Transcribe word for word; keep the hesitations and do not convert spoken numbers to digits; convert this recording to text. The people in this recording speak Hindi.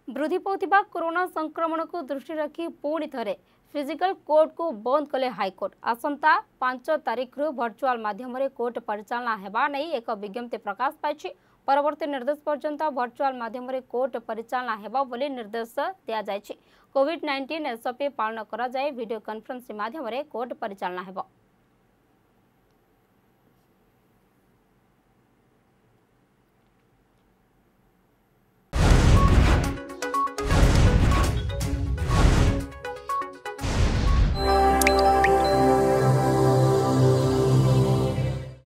वृद्धि पाउथिबा कोरोना संक्रमण को दृष्टि रखी पुणी थरे फिजिकल कोर्ट को बंद कले हाईकोर्ट। आसंता पांच तारीख रु वर्चुआल माध्यम रे कोर्ट परिचालना हेबा नै एक विज्ञप्ति प्रकाश पाइछि। परवर्ती निर्देश पर्यंत वर्चुआल माध्यम रे कोर्ट परिचालना हेबा बोली निर्देश दिया जाइछि। कोविड नाइंटीन एसओपी पालन करा जाय वीडियो कॉन्फ्रेंसिंग माध्यम रे कोर्ट परिचालना हेबा।